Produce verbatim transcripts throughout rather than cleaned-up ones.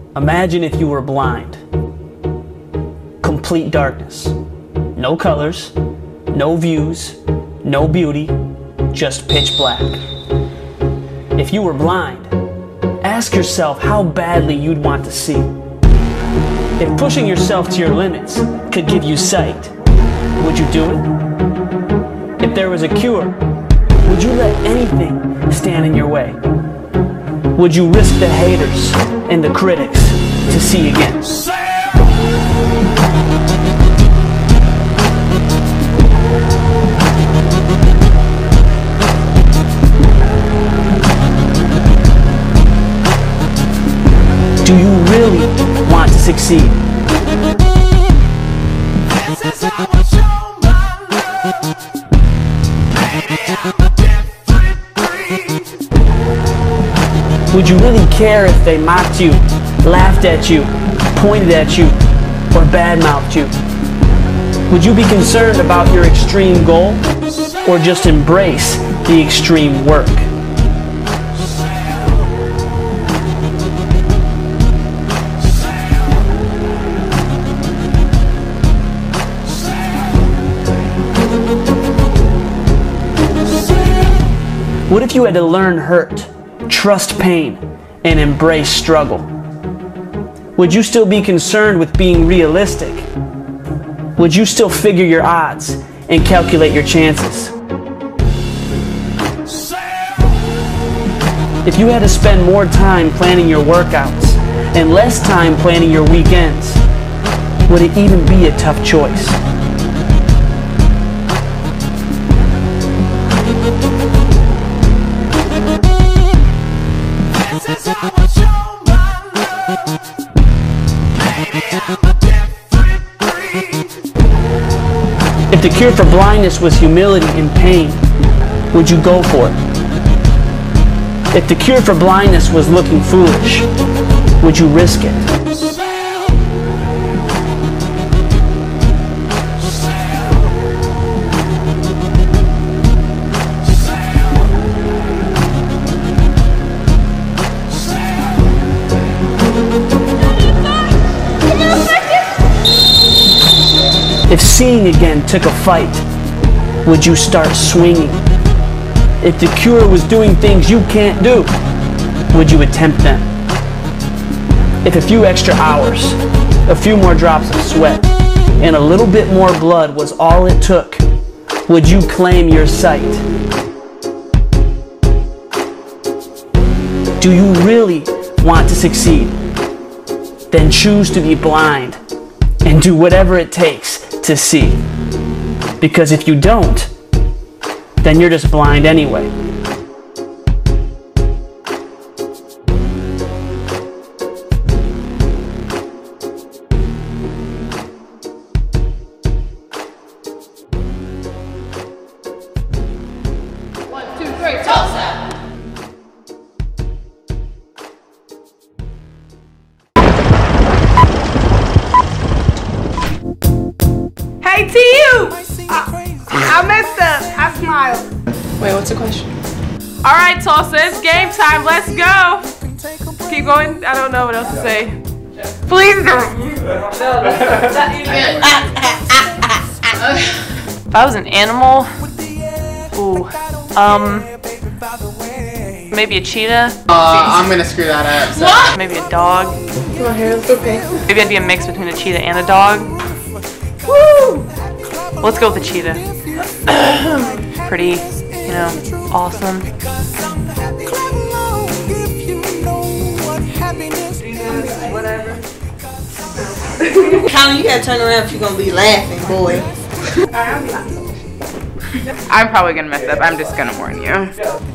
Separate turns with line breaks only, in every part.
Imagine if you were blind. Complete darkness. No colors, no views, no beauty, just pitch black. If you were blind, ask yourself how badly you'd want to see. If pushing yourself to your limits could give you sight, would you do it? If there was a cure, would you let anything stand in your way? Would you risk the haters and the critics to see again? Do you really want to succeed? This is how I show my love. Would you really care if they mocked you, laughed at you, pointed at you, or badmouthed you? Would you be concerned about your extreme goal, or just embrace the extreme work? What if you had to learn hurt, trust pain, and embrace struggle? Would you still be concerned with being realistic? Would you still figure your odds and calculate your chances? If you had to spend more time planning your workouts and less time planning your weekends, would it even be a tough choice? If the cure for blindness was humility and pain, would you go for it? If the cure for blindness was looking foolish, would you risk it? If seeing again took a fight, would you start swinging? If the cure was doing things you can't do, would you attempt them? If a few extra hours, a few more drops of sweat, and a little bit more blood was all it took, would you claim your sight? Do you really want to succeed? Then choose to be blind and do whatever it takes to see. Because if you don't, then you're just blind anyway.
One, two, three, Tusa!
Hey, to you! I, I messed up. I smiled.
Wait, what's the question?
All right, Tusa, it's game time. Let's go. Keep going. I don't know what else to say. Please don't. If I was an animal, ooh, um, maybe a cheetah.
Uh, I'm gonna screw that up. So.
What? Maybe a dog.
Come on here, let's go pink.
Maybe I'd be a mix between a cheetah and a dog. Woo! Let's go with the cheetah. Pretty, you know, awesome.
Whatever. Colin, you gotta turn around if you're gonna be laughing, boy.
I'm probably gonna mess up. I'm just gonna warn you.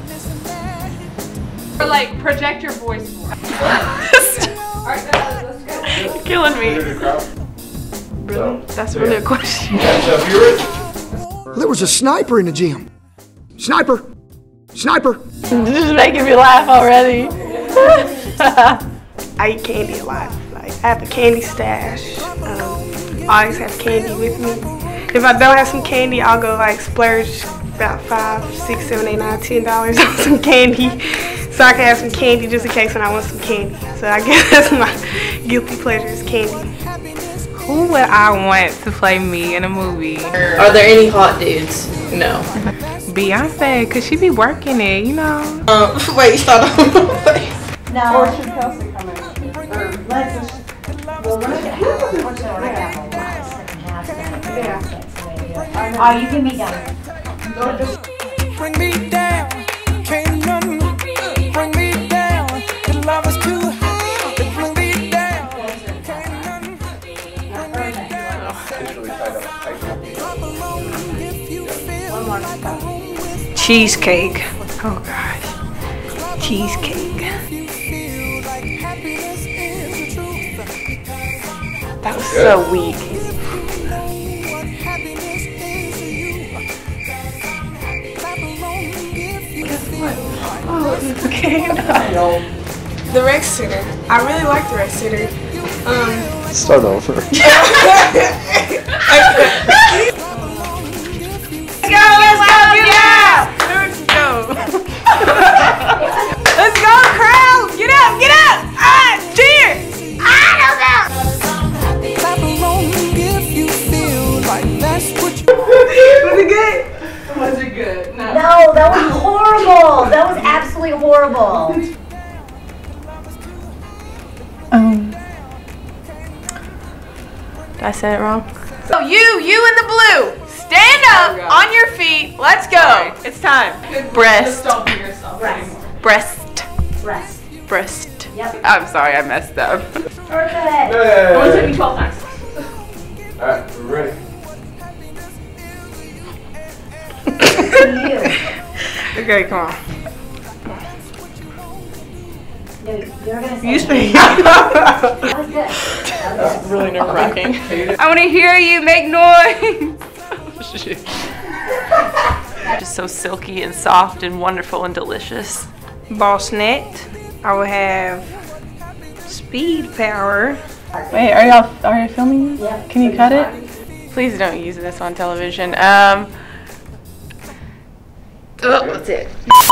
Or like, project your voice more. You're killing me. Really? That's really a question.
There was a sniper in the gym. Sniper! Sniper!
This is making me laugh already.
I eat candy a lot. Like, I have a candy stash. Um, I always have candy with me. If I don't have some candy, I'll go like splurge about five, six, seven, eight, nine, ten dollars on some candy, so I can have some candy just in case when I want some candy. So I guess that's my guilty pleasure is candy.
Who would I want to play me in a movie?
Are there any hot dudes? No.
Beyonce, cause she be working it, you know.
Um, wait, stop.
No. Or should Kelsey come in? Or let's just, well, we're not yeah. Oh, you can be done.
Bring me down, can't none bring me down. The love is too high to bring me down. Can't none bring me down.
Cheesecake. Oh gosh. Cheesecake. That was so weak. Oh, okay. The Rec Center. I really like the Rec Center. Um,
Start over.
Let's go, let's go, get out! Let's go. Let's go, crowd! Get up, get up! Ah, cheer! Ah, no, no!
Clap along if you feel like that's what you
Was it good?
Was it good? No.
No, that was horrible. That was absolutely horrible.
Um. Did I say it wrong?
So you, you in the blue, stand up on your feet. Let's go. It's time. Breast.
Just don't be yourself
Breast.
anymore.
Breast.
Breast.
Breast.
Yep.
I'm sorry, I messed up.
Perfect.
It only took me twelve times.
Alright, we're ready.
You.
Okay, come on.
No, you're gonna say
You say
that was good. That was good.
Really nerve wracking.
I want to hear you make noise.
Just so silky and soft and wonderful and delicious.
Boss net. I will have speed power.
Wait, are y'all are you filming?
Yep.
Can you cut it?
Please don't use this on television. Um. Oh, that's it.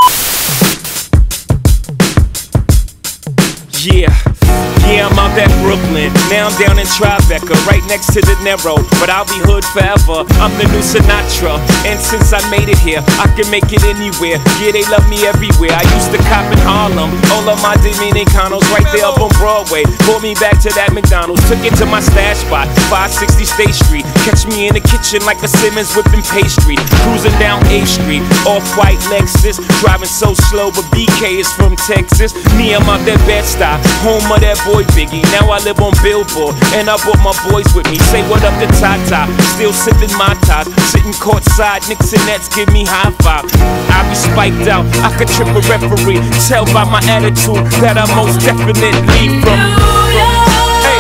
Yeah, yeah, I'm out at Brooklyn. Now I'm down in Tribeca, right next to the Narrow. But I'll be hood forever. I'm the new Sinatra. And since I made it here, I can make it anywhere. Yeah, they love me everywhere. I used to cop in Harlem. All of my Dominicanos right there up on Broadway. Pulled me back to that McDonald's. Took it to my stash spot, five sixty State Street. Catch me in the kitchen like a Simmons whipping pastry. Cruising down A Street, off-white Lexus. Driving so slow, but B K is from Texas. Me, I'm out that Bed-Stuy, home of that boy Biggie. Now I live on Billboard, and I brought my boys with me. Say what up to Tata, still sipping my ties. Sitting courtside, Knicks and Nets give me high five. I be spiked out, I could trip a referee. Tell by my attitude that I most definitely from. Hey.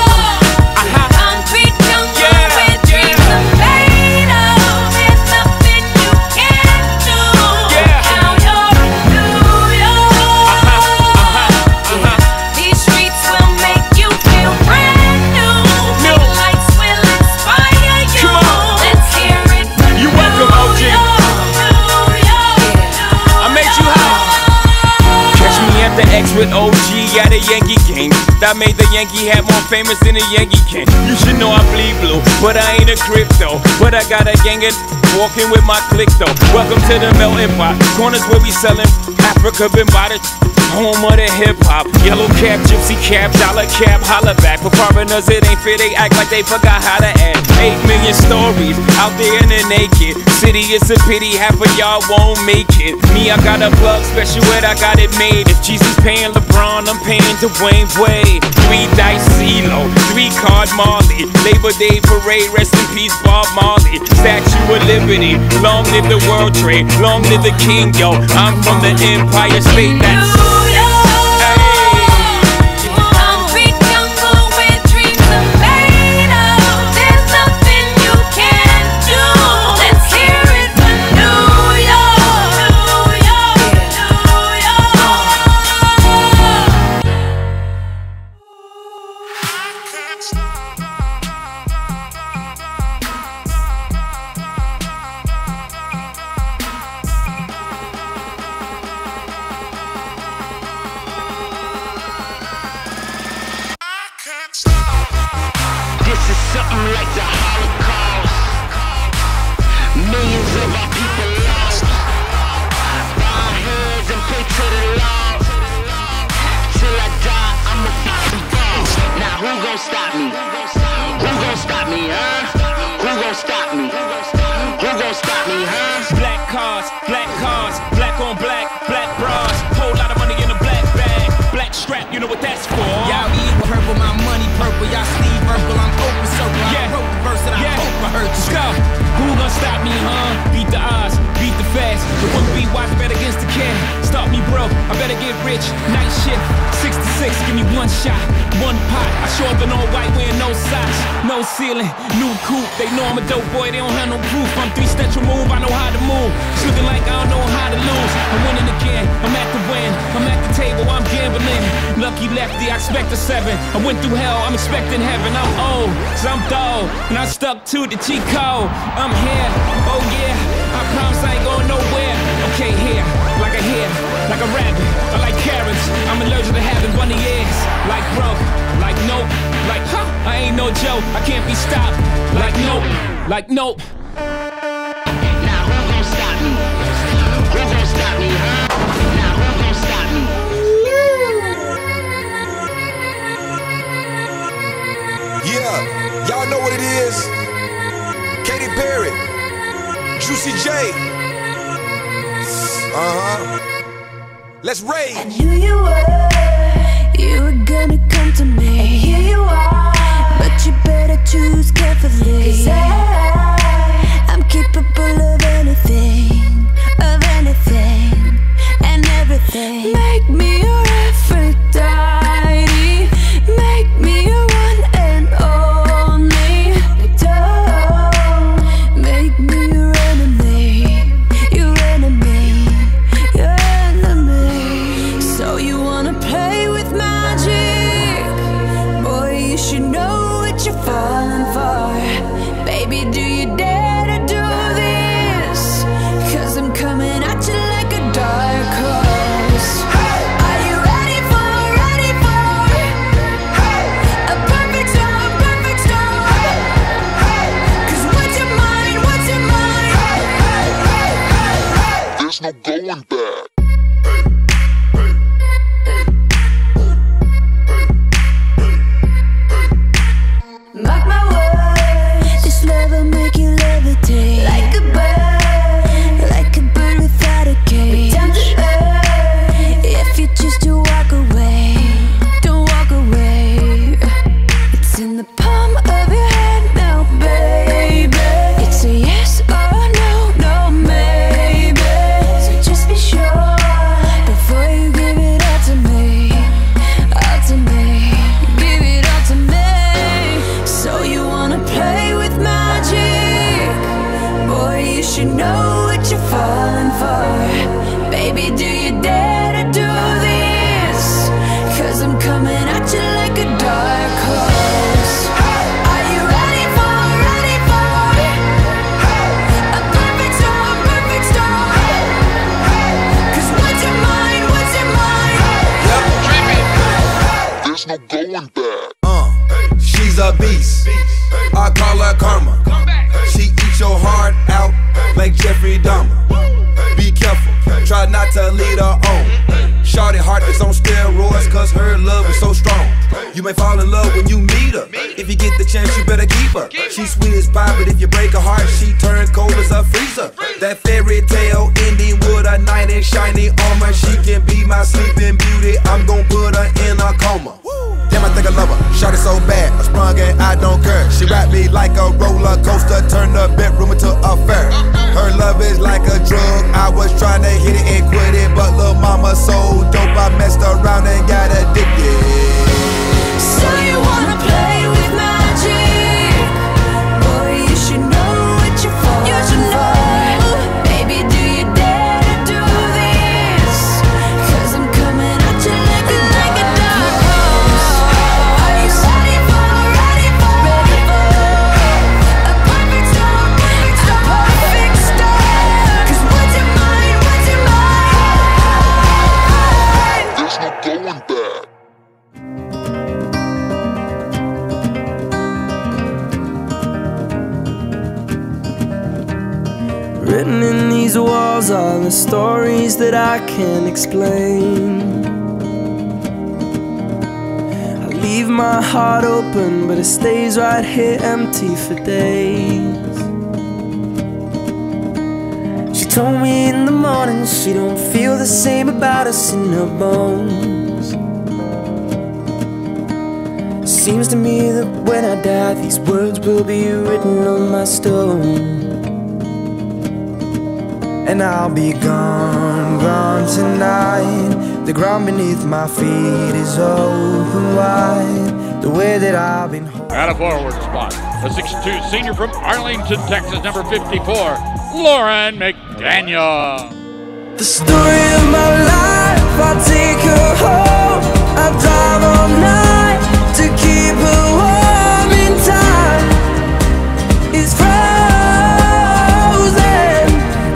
With O G at a Yankee game that made the Yankee hat more famous than a Yankee can. You should know I bleed blue, but I ain't a crypto. But I got a gang of walking with my click though. Welcome to the melting pot. Corners where we selling Africa been by the home of the hip hop. Yellow cap, gypsy cap, dollar cap, holla back. For foreigners it ain't fair, they act like they forgot how to act. Eight million stories out there in the naked city. It's a pity half of y'all won't make it. Me, I got a plug special ed, I got it made. If Jesus paying LeBron, I'm paying Dwayne Wade. Three dice CeeLo, three card Marley. Labor Day parade, rest in peace Bob Marley. Statue of Liberty, long live the World Trade, long live the King, yo. I'm from the Empire State. That's
like the Holocaust. Millions of our people lost. Bow our heads and pray to the Lord. Till I die, I'ma fucking boss. Now who gon' stop me? Who gon' stop me, huh? Who gon' stop me? Who gon' stop me, huh?
Black cars, black cars, black on black, black bras. Whole lot of money in a black bag, black strap, you know what that's for.
Y'all eat purple, my money purple. Y'all sleeve purple, I'm open circle. I
Yeah.
wrote the verse and I
Yeah.
hope I heard you.
Let's go. Who gon' stop me, huh? Beat the odds, beat the fast. The one beat watch bet against the cat. Stop me broke, I better get rich. Night shift, six to six, give me one shot, one pot. I show up in all white wearing no socks, no ceiling, new coupe. They know I'm a dope boy, they don't have no proof. I'm three steps removed, I know how to move. It's looking like I don't know how to lose. I'm winning again, I'm at the win. I'm at the table, I'm gambling. Lucky lefty, I expect a seven. I went through hell, I'm expecting heaven. I'm old, so I'm dull, and I stuck to the cheat code. I'm here, oh yeah, I promise I ain't going nowhere. Okay, here, like a hair, like a rabbit. I like carrots, I'm allergic to having bunny ears. Like broke, like nope, like huh, I ain't no joke. I can't be stopped, like nope, like nope.
Now who gon' stop me? Who gon' stop me, huh? Now who gon' stop me?
Yeah, y'all know what it is. Katy Perry, Juicy J. Uh-huh. Let's rage.
I knew you were, you were gonna come to me. And here you are, but you better choose carefully. 'Cause I, I'm capable of anything, of anything, and everything. Make me your Aphrodite, make me your one and only. Don't make me your enemy, your enemy, your enemy. So you wanna play with magic? Boy, you should know what you're falling for. Baby, do you dare to do this? 'Cause I'm coming at you like a dark horse. Are you ready for, ready for a perfect storm, perfect storm? 'Cause what's your mind, what's your mind?
There's no going back.
Mark my words, this love will make you levitate like a bird, like a bird without a cage. Down to earth, if you choose to walk away, don't walk away. It's in the palm of your hand now, baby. It's a yes or no, no maybe. So just be sure before you give it all to me, all to me, give it all to me. So you wanna play with magic? Boy, you should know what you're falling for. Baby, do you dare to do this? 'Cause I'm coming at you like a dark horse. Are you ready for, ready for a perfect storm, perfect storm? 'Cause what's your mind, what's your mind?
There's no going back.
Uh, she's a beast. I call her karma. She eats your heart out like Jeffrey Dahmer. Be careful, try not to lead her on. Shawty heart is on steroids, 'cause her love is so strong. You may fall in love when you meet her. If you get the chance, you better keep her. She's sweet as pie, but if you break her heart, she turns cold as a freezer. That fairy tale ending with a knight in shiny armor. She can be my sleeping beauty. I'm gon' put her in a coma. Damn, I think I love her. Shot it so bad, I sprung and I don't care. She wrapped me like a roller coaster, turned the bedroom into a fair. Her love is like a drug. I was trying to hit it and quit it, but lil' mama so dope, I messed around and got addicted.
So you wanna play with magic? Boy, you should know what you're falling for. Baby, do you dare to do this? 'Cause I'm coming at you like a, like a dark horse. Are you ready for, ready for, ready for a perfect storm, perfect storm, a perfect storm? 'Cause what's your mind, what's your mind?
There's no going back.
Written in these walls are the stories that I can't explain. I leave my heart open, but it stays right here empty for days. She told me in the morning she don't feel the same about us in her bones. Seems to me that when I die, these words will be written on my stone. And I'll be gone, gone tonight. The ground beneath my feet is open wide. The way that I've been holding.
At a forward spot, a six two senior from Arlington, Texas, number fifty-four, Lauren McDaniel.
The story of my life, I take her home. I drive all night to keep her warm in time. It's frozen.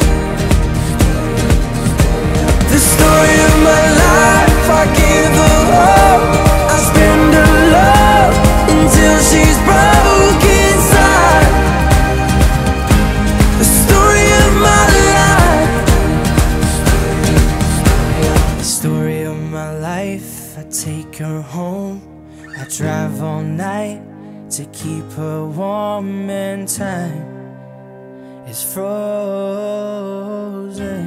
The story of my life, I give her hope. I spend her love until she's broke inside. The story of my life. The story of my life, I take her home. I drive all night to keep her warm and time is frozen.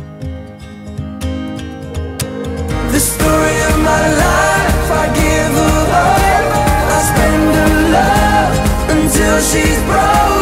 The story of my life, I give her hope. I spend her love until she's broken.